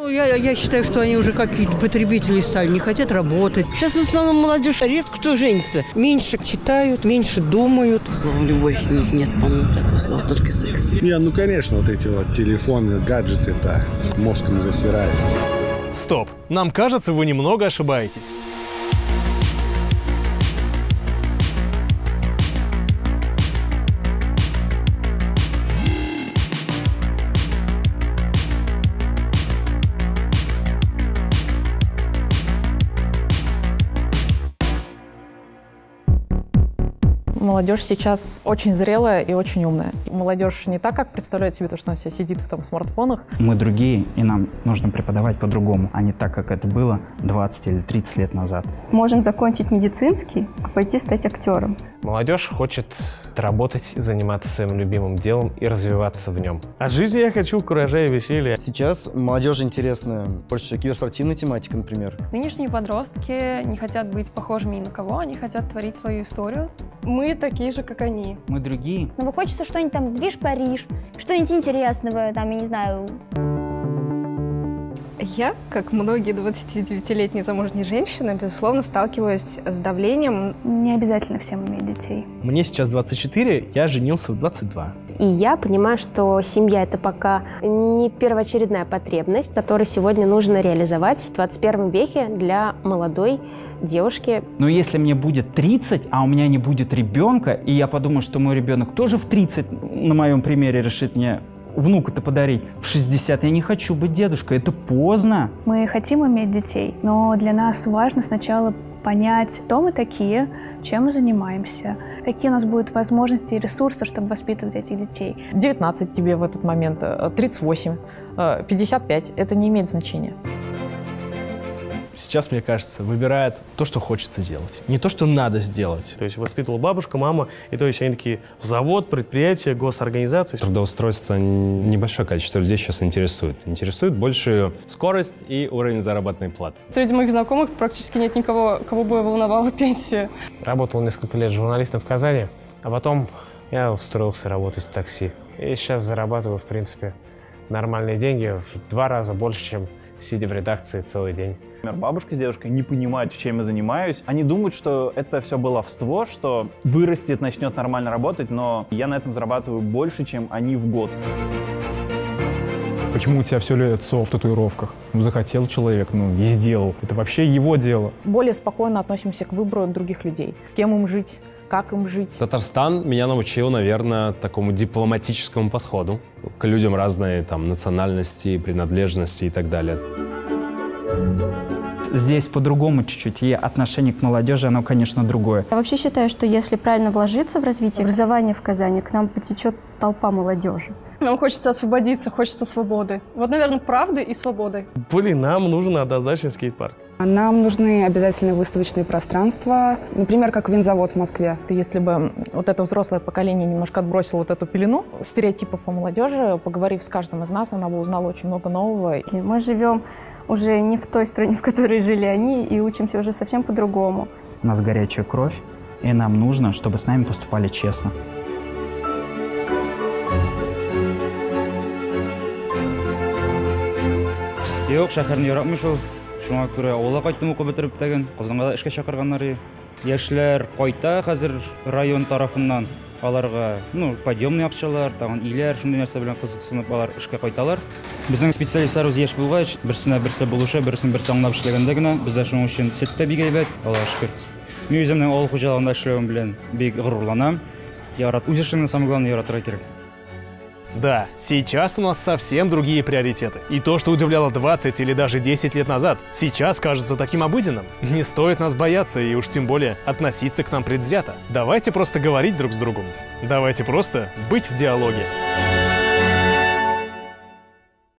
Я считаю, что они уже какие-то потребители стали, не хотят работать. Сейчас в основном молодежь редко кто женится. Меньше читают, меньше думают. Слова любовь у них нет, по-моему, такого слова, только секс. Не, ну конечно, вот эти вот телефоны, гаджеты, это мозгом засирает. Стоп, нам кажется, вы немного ошибаетесь. Молодежь сейчас очень зрелая и очень умная. Молодежь не так, как представляет себе, то, что она вся сидит в смартфонах. Мы другие, и нам нужно преподавать по-другому, а не так, как это было 20 или 30 лет назад. Можем закончить медицинский, а пойти стать актером. Молодежь хочет работать, заниматься своим любимым делом и развиваться в нем. От жизни я хочу куража и веселья. Сейчас молодежь интересная, больше киберспортивная тематика, например. Нынешние подростки не хотят быть похожими ни на кого, они хотят творить свою историю. Мы такие же, как они. Мы другие. Но хочется что-нибудь там, движ Париж, что-нибудь интересного, там, я не знаю. Я, как многие 29-летние замужние женщины, безусловно, сталкиваюсь с давлением. Не обязательно всем иметь детей. Мне сейчас 24, я женился в 22. И я понимаю, что семья – это пока не первоочередная потребность, которую сегодня нужно реализовать в 21 веке для молодой девушки. Но если мне будет 30, а у меня не будет ребенка, и я подумаю, что мой ребенок тоже в 30, на моем примере, решит мне внука-то подарить, в 60 я не хочу быть дедушкой, это поздно. Мы хотим иметь детей, но для нас важно сначала понять, кто мы такие, чем мы занимаемся, какие у нас будут возможности и ресурсы, чтобы воспитывать этих детей. 19 тебе в этот момент, 38, 55 – это не имеет значения. Сейчас, мне кажется, выбирает то, что хочется делать, не то, что надо сделать. То есть воспитывала бабушка, мама, и то есть они такие завод, предприятие, госорганизации. Трудоустройство небольшое количество людей сейчас интересует. Интересует больше скорость и уровень заработной платы. Среди моих знакомых практически нет никого, кого бы волновала пенсия. Работал несколько лет журналистом в Казани, а потом я устроился работать в такси. И сейчас зарабатываю, в принципе, нормальные деньги, в 2 раза больше, чем сидя в редакции целый день. Например, бабушка с дедушкой не понимают, чем я занимаюсь. Они думают, что это все баловство, что вырастет, начнет нормально работать, но я на этом зарабатываю больше, чем они в год. Почему у тебя все лицо в татуировках? Захотел человек, и сделал. Это вообще его дело. Более спокойно относимся к выбору других людей. С кем им жить, как им жить. Татарстан меня научил, наверное, такому дипломатическому подходу к людям разной национальности, принадлежности и так далее. Здесь по-другому чуть-чуть, и отношение к молодежи, оно, конечно, другое. Я вообще считаю, что если правильно вложиться в развитие образования в Казани, к нам потечет толпа молодежи. Нам хочется освободиться, хочется свободы. Вот, наверное, правды и свободы. Нам нужен однозначно скейт-парк. Нам нужны обязательно выставочные пространства, например, как винзавод в Москве. Если бы вот это взрослое поколение немножко отбросило вот эту пелену стереотипов о молодежи, поговорив с каждым из нас, она бы узнала очень много нового. Мы живем уже не в той стране, в которой жили они, и учимся уже совсем по-другому. У нас горячая кровь, и нам нужно, чтобы с нами поступали честно. Yok, şəhərni yaratmış ol. Şuna görə ola qayıtdım oku bitirib degen, Qozonda işə çağırганнары. Яшьләр кайта хәзер район тарафыннан. Аларга, подъемный акчалар, тагын иләр, шундый нәрсә белән кызыксынып алар эшкә кайталар. Безнең специалистларыбыз яшь булгач, берсе булыша, берсе аңлап эшләгәндә генә, бездә шуның өчен сеттә бик әйбәт, Аллаһка шөкер. Мин үземнең авыл хуҗалыгында эшләвем белән бик горурланам. Үз эшеңне самое главное яратырга кирәк. Да, сейчас у нас совсем другие приоритеты. И то, что удивляло 20 или даже 10 лет назад, сейчас кажется таким обыденным. Не стоит нас бояться и уж тем более относиться к нам предвзято. Давайте просто говорить друг с другом. Давайте просто быть в диалоге.